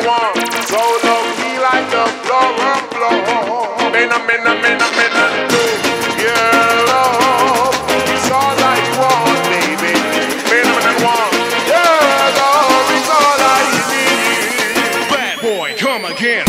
want. So love me like the floor. Men and do. Yeah, love. It's all I want, baby. Men and want. Yeah, love. It's all I need. Bad boy, come again.